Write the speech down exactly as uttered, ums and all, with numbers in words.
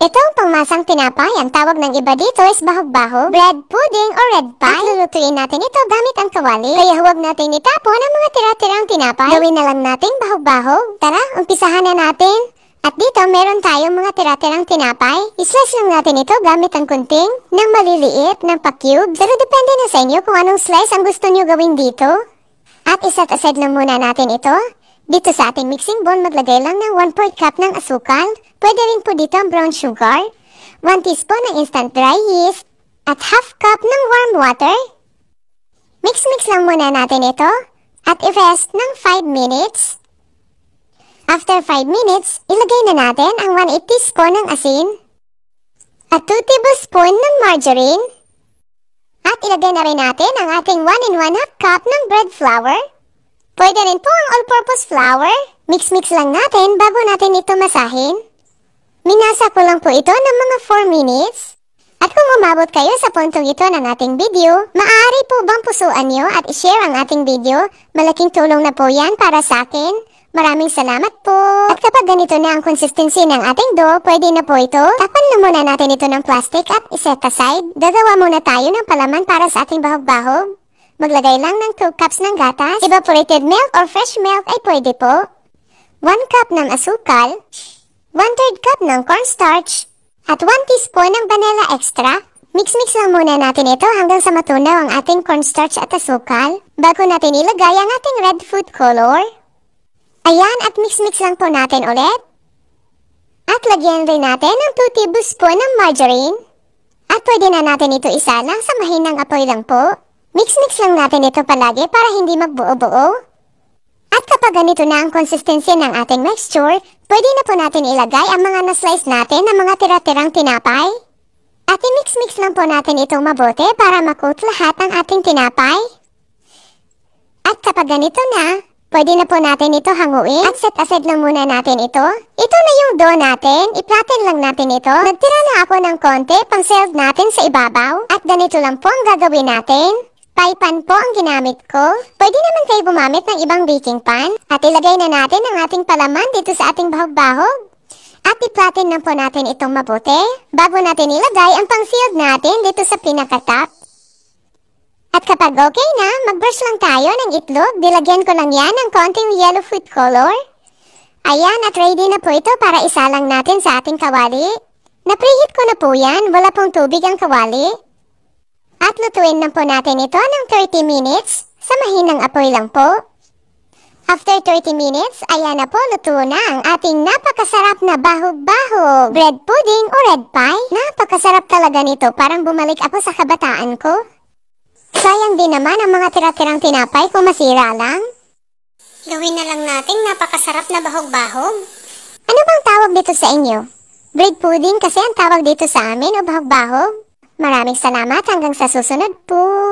Ito ang pangmasang tinapay. Ang tawag ng iba dito is bahog-bahog, bread pudding o red pie. At lulutuin natin ito gamit ang kawali. Kaya huwag natin itapon ang mga tira-tirang tinapay. Gawin na lang nating bahog-bahog. Tara, umpisahan na natin. At dito meron tayong mga tira-tirang tinapay. I-slice lang natin ito gamit ang kunting ng maliliit ng pa-cube. Pero depende na sa inyo kung anong slice ang gusto nyo gawin dito. At isa't aside lang muna natin ito. Dito sa ating mixing bowl, maglagay lang ng one fourth cup ng asukal. Pwede rin po dito ang brown sugar, one teaspoon ng instant dry yeast, at half cup ng warm water. Mix-mix lang muna natin ito at i-rest ng five minutes. After five minutes, ilagay na natin ang one eighth teaspoon ng asin at two tablespoon ng margarine. At ilagay na rin natin ang ating one and one half cup ng bread flour. Pwede rin po ang all-purpose flour. Mix-mix lang natin bago natin ito masahin. Minasa ko lang po ito ng mga four minutes. At kung umabot kayo sa puntong ito ng ating video, maaari po bang pusuan nyo at i-share ang ating video? Malaking tulong na po yan para sa akin. Maraming salamat po. At kapag ganito na ang consistency ng ating dough, pwede na po ito. Tapan na muna natin ito ng plastic at iset aside. Gagawa muna tayo ng palaman para sa ating bahog-bahog. Maglagay lang ng two cups ng gatas. Evaporated milk or fresh milk ay pwede po. one cup ng asukal. one third cup ng cornstarch. At one teaspoon ng vanilla extra. Mix-mix lang muna natin ito hanggang sa matunaw ang ating cornstarch at asukal. Bago natin ilagay ang ating red food color. Ayan, at mix-mix lang po natin ulit. At lagyan rin natin ng two tablespoon ng margarine. At pwede na natin ito isalang sa mahinang apoy lang po. Mix-mix lang natin ito palagi para hindi magbuo-buo. At kapag ganito na ang consistency ng ating mixture, pwede na po natin ilagay ang mga na-slice natin ng mga tira-tirang tinapay. At i-mix-mix lang po natin itong mabuti para makoat lahat ng ating tinapay. At kapag ganito na, pwede na po natin ito hanguin at set aside lang muna natin ito. Ito na yung dough natin. I-flatten lang natin ito. Nagtira na ako ng konti pang serve natin sa ibabaw. At ganito lang po ang gagawin natin. Pie pan po ang ginamit ko. Pwede naman kayo gumamit ng ibang baking pan. At ilagay na natin ang ating palaman dito sa ating bahog-bahog. At i-flatten na po natin itong mabuti bago natin ilagay ang pang-sealed natin dito sa pinaka-top. At kapag okay na, mag-brush lang tayo ng itlog. Dilagyan ko lang yan ng konting yellow food color. Ayan, at ready na po ito para isalang natin sa ating kawali. Na-preheat ko na po yan. Wala pong tubig ang kawali. At lutuin na po natin ito ng thirty minutes. Sa mahinang apoy lang po. After thirty minutes, ayan na po, luto na ang ating napakasarap na bahog-bahog bread pudding o red pie. Napakasarap talaga nito. Parang bumalik ako sa kabataan ko. Sayang din naman ang mga tira-tirang tinapay kung masira lang. Gawin na lang nating napakasarap na bahog-bahog. Ano bang tawag dito sa inyo? Bread pudding kasi ang tawag dito sa amin o bahog-bahog? Maraming salamat hanggang sa susunod po.